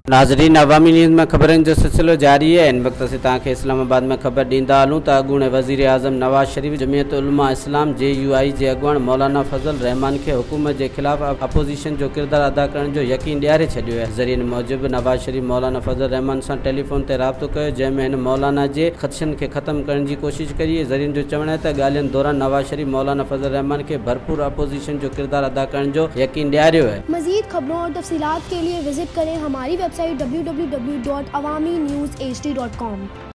नाज़रीन, अवामी न्यूज़ में खबरन जो सिलसिलो जारी है। इन वक्त असीं तव्हांखे इस्लामाबाद में खबर ॾींदा हलूं त अॻूणे वज़ीराअज़म नवाजशरीफ जमियत उलमा इस्लाम JUI जे अॻुवाण मौलाना फज़ल रहमान खे हुकूमत जे ख़िलाफ़ अपोज़िशन जो किरदार अदा करण जो यकीन ॾियारे छॾियो आहे। ज़रियनि मूजिबि नवाजशरीफ मौलाना फज़ल रहमान सां टेलीफोन ते राब्तो कयो, जंहिंमें हिन मौलाना जे ख़दशनि खे ख़त्म करण जी कोशिश कई। ज़रियनि जो चवणु आहे त ॻाल्हियुनि दौरान नवाजशरीफ मौलाना फज़ल रहमान खे भरपूर अपोज़िशन जो किरदार अदा करण जो यकीन ॾियारियो है। मज़ीद खबरों और तफसीलात के लिए विजिट करें हमारी वेबसाइट www.awamiNewsHD.com।